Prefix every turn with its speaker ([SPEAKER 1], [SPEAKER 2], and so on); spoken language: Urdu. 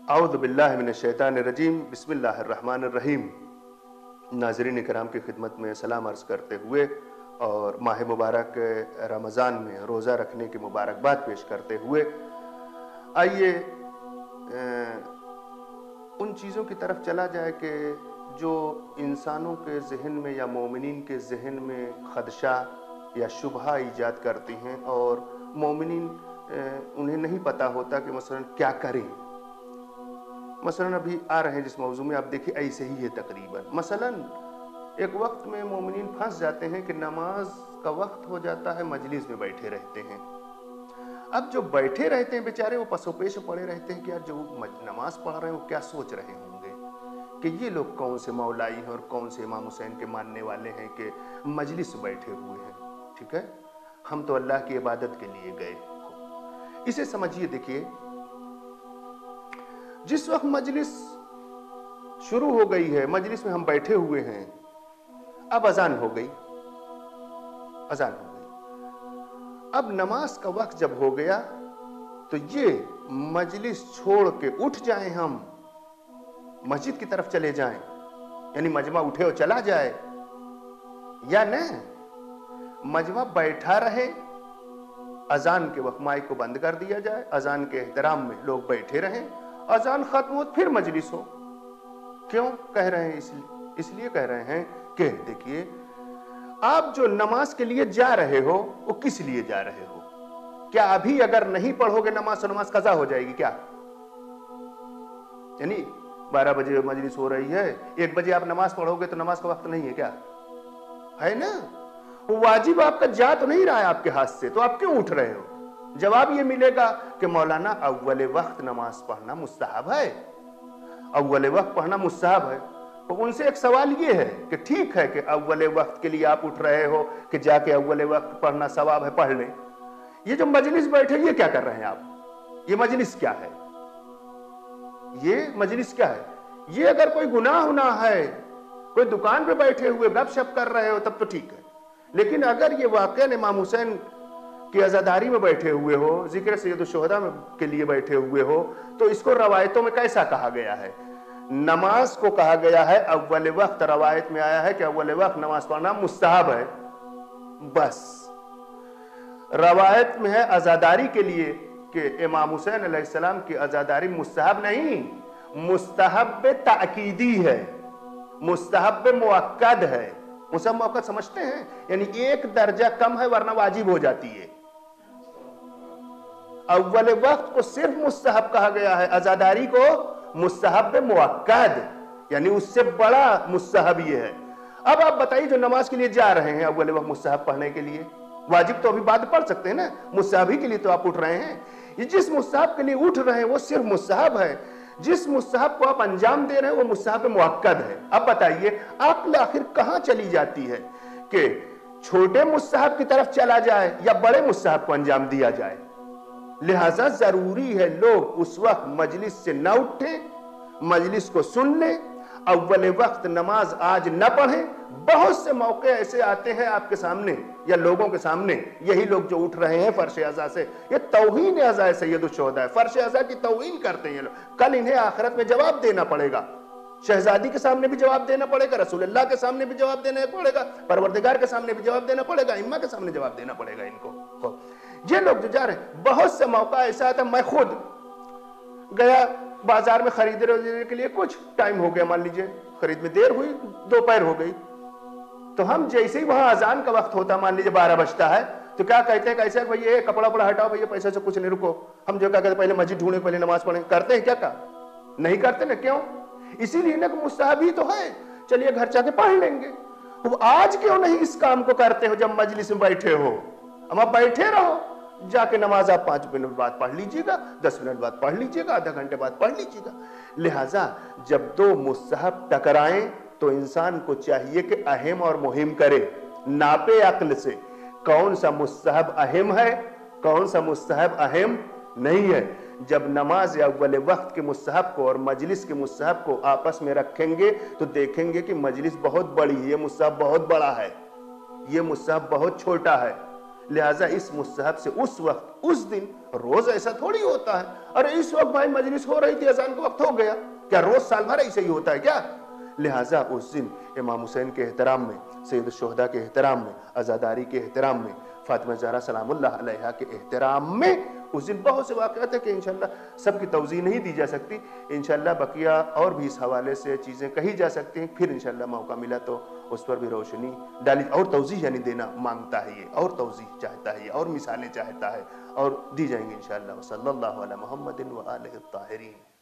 [SPEAKER 1] اعوذ باللہ من الشیطان الرجیم بسم اللہ الرحمن الرحیم۔ ناظرین کرام کی خدمت میں سلام عرض کرتے ہوئے اور ماہ مبارک رمضان میں روزہ رکھنے کی مبارکباد پیش کرتے ہوئے آئیے ان چیزوں کی طرف چلا جائے کہ جو انسانوں کے ذہن میں یا مومنین کے ذہن میں خدشہ یا شبہہ ایجاد کرتی ہیں اور مومنین انہیں نہیں پتا ہوتا کہ مثلا کیا کریں۔ مثلا ابھی آ رہے ہیں جس موضوع میں آپ دیکھیں ایسے ہی ہے تقریباً۔ مثلا ایک وقت میں مومنین پھنس جاتے ہیں کہ نماز کا وقت ہو جاتا ہے، مجلس میں بیٹھے رہتے ہیں۔ اب جو بیٹھے رہتے ہیں بیچارے وہ پسو پیش پڑے رہتے ہیں کہ یار جو نماز پڑھ رہے ہیں وہ کیا سوچ رہے ہوں گے کہ یہ لوگ کون سے مولائی ہیں اور کون سے امام حسین کے ماننے والے ہیں کہ مجلس بیٹھے ہوئے ہیں۔ ٹھیک ہے، ہم تو اللہ کی عبادت کے لیے گئے۔ اسے سمجھیے، دیکھیے جس وقت مجلس شروع ہو گئی ہے، مجلس میں ہم بیٹھے ہوئے ہیں، اب اذان ہو گئی، اب نماز کا وقت جب ہو گیا تو یہ مجلس چھوڑ کے اٹھ جائیں، ہم مسجد کی طرف چلے جائیں، یعنی مجمع اٹھے اور چلا جائے، یا نہیں مجمع بیٹھا رہے، اذان کے وقت مائک کو بند کر دیا جائے، اذان کے احترام میں لوگ بیٹھے رہیں، اذان ختم ہو پھر مجلس ہو۔ کیوں کہہ رہے ہیں؟ اس لیے کہہ رہے ہیں کہ دیکھیے آپ جو نماز کے لیے جا رہے ہو وہ کس لیے جا رہے ہو؟ کیا ابھی اگر نہیں پڑھو گے نماز تو نماز قضا ہو جائے گی کیا؟ یعنی 12 بجے مجلس ہو رہی ہے، 1 بجے آپ نماز پڑھو گے تو نماز کا وقت نہیں ہے کیا؟ ہے نا؟ وہ واجب آپ کا جا تو نہیں رہا ہے آپ کے ہاتھ سے، تو آپ کیوں اٹھ رہے ہو؟ جواب یہ ملے گا کہ مولانا اول وقت نماز پڑھنا مستحب ہے، اول وقت پڑھنا مستحب ہے۔ تو ان سے ایک سوال یہ ہے کہ ٹھیک ہے کہ اول وقت کے لیے آپ اٹھ رہے ہو کہ جا کے اول وقت پڑھنا ثواب ہے، پڑھ لیں۔ یہ جو مجلس بیٹھے یہ کیا کر رہے ہیں آپ؟ یہ مجلس کیا ہے؟ یہ مجلس کیا ہے؟ یہ اگر کوئی گناہ ہے، کوئی دکان پہ بیٹھے ہوئے گپ شپ کر رہے ہو تب تو ٹھیک ہے، لیکن اگر یہ واقعاً امام حسین کی عزاداری میں بیٹھے ہوئے ہو، ذکر سید الشہداء کے لیے بیٹھے ہوئے ہو، تو اس کو روایتوں میں کیسا کہا گیا ہے؟ نماز کو کہا گیا ہے اول وقت، روایت میں آیا ہے کہ اول وقت نماز پڑھنا مستحب ہے، بس۔ روایت میں ہے عزاداری کے لیے کہ امام حسین علیہ السلام کی عزاداری مستحب نہیں، مستحب تأکیدی ہے، مستحب مؤکد ہے۔ مستحب مؤکد سمجھتے ہیں؟ یعنی 1 درجہ کم ہے ورنہ واجب ہو جاتی ہے۔ اول وقت کو صرف مستحب کہا گیا ہے، عزاداری کو مستحب مؤکد، یعنی اس سے بڑا مستحب یہ ہے۔ اب آپ بتائیے جو نماز کے لیے جا رہے ہیں اول وقت مستحب پڑھنے کے لیے، واجب تو ابھی بعد پڑھ سکتے ہیں نا، مستحب ہی کے لیے تو آپ اٹھ رہے ہیں۔ یہ جس مستحب کے لیے اٹھ رہے ہیں وہ صرف مستحب ہے، جس مستحب کو آپ انجام دے رہے ہیں وہ مستحب مؤکد ہے۔ اب بتائیے عقل آخر کہاں چلی جاتی ہے کہ چھوٹے مستحب کی طرف چلا جائے یا بڑے مستحب کو انجام دیا جائے؟ لہذا ضروری ہے لوگ اس وقت مجلس سے نہ اٹھیں، مجلس کو سن لیں، اول وقت نماز آج نہ پڑھیں۔ بہت سے موقع ایسے آتے ہیں آپ کے سامنے یا لوگوں کے سامنے، یہی لوگ جو اٹھ رہے ہیں فرش عزا سے، یہ توہین عزا سید الشہداء ہے، فرش عزا کی توہین کرتے ہیں یہ لوگ۔ کل انہیں آخرت میں جواب دینا پڑے گا، شہزادی کے سامنے بھی جواب دینا پڑے گا، رسول اللہ کے سامنے بھی جواب دینا پڑے گا، پروردگار کے سامنے بھی جواب دینا پڑے گا، ائمہ کے سامنے جواب دینا پڑے گا ان کو۔ یہ لوگ جو جا رہے ہیں، بہت سے موقع ایسا آتا ہے، میں خود گیا بازار میں خریدنے کے لیے، کچھ ٹائم ہو گیا، مان لیجئے خرید میں دیر ہوئی، دوپہر ہو گئی، تو ہم جیسے ہی وہاں اذان کا وقت ہوتا، مان لیجئے 12 بجتا ہے، تو کیا کہتے ہیں کیسے بھئی یہ کپڑا پڑا ہٹاؤ، بھئی پیسے سے کچھ نہیں، رکو، ہم جو کیا کہتے ہیں پہلے مسجد ڈھونڈیں، پہلے نماز پڑھیں، کرتے ہیں کیا؟ کہا نہیں کرتے نا، کیوں؟ اسی لیے نا کہ مستحب ہی تو ہے، چلیے گھر جا کے پڑھ لیں گے۔ آج کیوں نہیں اس کام کو کرتے ہو جب مجلس میں بیٹھے ہو؟ اما بیٹھے رہو، جا کے نماز آپ 5 منٹ بعد پڑھ لیجئے گا، 10 منٹ بعد پڑھ لیجئے گا، آدھا گھنٹے بعد پڑھ لیجئے گا۔ لہٰذا جب 2 مستحب ٹکرائیں تو انسان کو چاہیے کہ اہم اور مہم کرے، ناپے عقل سے کون سا مستحب اہم ہے، کون سا مستحب اہم نہیں ہے۔ جب نماز یا اول وقت کے مستحب کو اور مجلس کے مستحب کو آپس میں رکھیں گے تو دیکھیں گے کہ مجلس بہت بڑی ہے، یہ مستحب بہت بڑا ہے، یہ مستحب بہت چھوٹا ہے۔ لہٰذا اس مستحب سے اس وقت اس دن روز ایسا تھوڑی ہوتا ہے. ارے اس وقت بھائی مجلس ہو رہی تھی اذان کا وقت ہو گیا, کیا روز سال بھر ایسے ہی ہوتا ہے کیا؟ لہٰذا اس دن امام حسین کے احترام میں, سید الشہداء کے احترام میں, عزاداری کے احترام میں, فاطمہ زہرا سلام اللہ علیہا کے احترام میں اس دن بہت سے واقعات ہیں کہ انشاءاللہ سب کی توضیح نہیں دی جا سکتی. انشاءاللہ بقیہ اور بھی اس حوالے سے چیزیں کہی جا سکتی ہیں, پھر انشاءاللہ موقع ملا تو اس پر بھی روشنی ڈالی اور توضیح یعنی دینا مانگتا ہے یہ, اور توضیح چاہتا ہے یہ, اور مثالیں چاہتا ہے, اور دی جائیں گی انشاءاللہ. صلی اللہ علی محمد و آلہ الطاہرین.